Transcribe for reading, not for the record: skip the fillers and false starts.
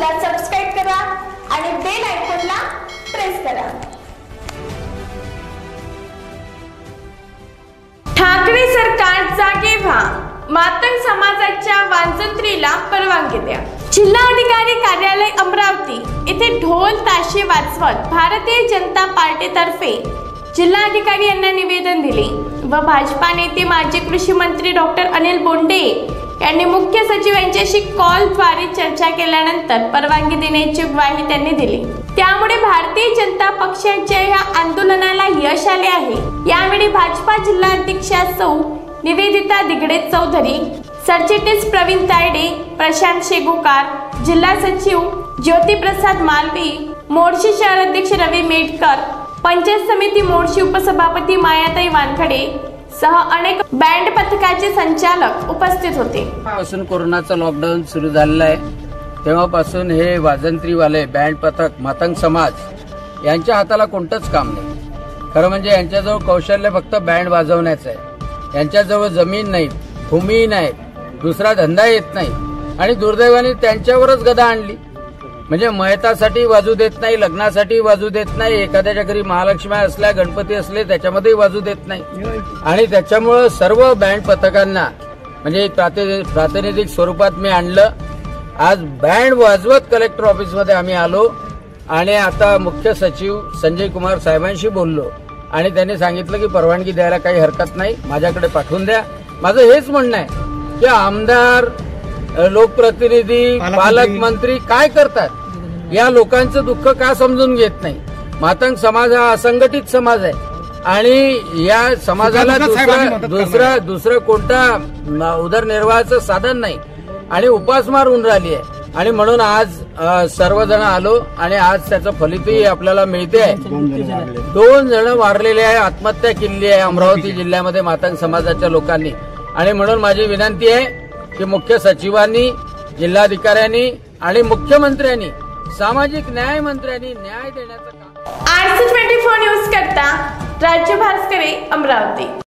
चॅनलला सबस्क्राइब करा आणि बेल आयकॉनला प्रेस करा। ठाकरे सरकार जागे व्हा, मातंग समाजाच्या वाजंत्रीला परवानगी द्या। जिल्हाधिकारी कार्यालय अमरावती येथे ढोल ताशे वाजवत भारतीय जनता पार्टीतर्फे जिल्हाधिकारी यांना निवेदन दिले व भाजपा नेते माजी कृषी मंत्री डॉक्टर अनिल बोंडे यांनी मुख्य सचिव यांच्याशी कॉलद्वारे चर्चा केल्यानंतर परवानगी देण्याची ग्वाही त्यांनी दिली। त्यामुळे भारतीय जनता पक्षाच्या या आंदोलनाला यश आले आहे। यावेळी भाजपा जिल्हाध्यक्षा सौ निवेदिता दिगडे चौधरी, सरचिटणीस प्रवीण तायडे, प्रशांत शेगुकार, जिल्हा सचिव ज्योतिप्रसाद मालवी, मोर्शी शहर अध्यक्ष रवी मेडकर, पंचायत समिती मोर्शी उपसभापती मायाताई वानखडे सह अनेक बँड पथकाचे संचालक उपस्थित होते। पासून कोरोनाचा लॉकडाऊन सुरू झालेला आहे तेव्हापासून हे वाजंत्रीवाले बँड पथक मातंग समाज यांच्या हाताला कोणतंच काम नाही। खरं म्हणजे यांच्याजवळ कौशल्य फक्त बँड वाजवण्याचं आहे। यांच्याजवळ जमीन नाही, भूमी नाही, दुसरा धंदा येत नाही आणि दुर्दैवाने त्यांच्यावरच गदा आणली। म्हणजे मयतासाठी वाजू देत नाही, लग्नासाठी वाजू देत नाही, एखाद्याच्या घरी महालक्ष्मी असल्या, गणपती असले त्याच्यामध्ये वाजू देत नाही। आणि त्याच्यामुळं सर्व बँड पथकांना म्हणजे प्रातिनिधिक स्वरूपात मी आणलं। आज बँड वाजवत कलेक्टर ऑफिसमध्ये आम्ही आलो आणि आता मुख्य सचिव संजय कुमार साहेबांशी बोललो आणि त्यांनी सांगितलं की परवानगी द्यायला काही हरकत नाही, माझ्याकडे पाठवून द्या। माझं हेच म्हणणं आहे की आमदार, लोकप्रतिनिधी, पालकमंत्री काय करतात, या लोकांचं दुःख का समजून घेत नाही। मातंग समाज हा असंघटित समाज आहे आणि या समाजाला दुसरं कोणता उदरनिर्वाहाचं साधन नाही आणि उपासमार होऊन राहिली आहे। आणि म्हणून आज सर्वजण आलो आणि आज त्याचं फलितही आपल्याला मिळते आहे। 2 जण वारलेले आहे, आत्महत्या केलेली आहे अमरावती जिल्ह्यामध्ये मातंग समाजाच्या लोकांनी। आणि म्हणून माझी विनंती आहे की मुख्य सचिवांनी, जिल्हाधिकाऱ्यांनी आणि मुख्यमंत्र्यांनी, सामाजिक न्याय मंत्र्यांनी न्याय देण्याचं काम। RC24 न्यूज करता राज्य भास्करे, अमरावती।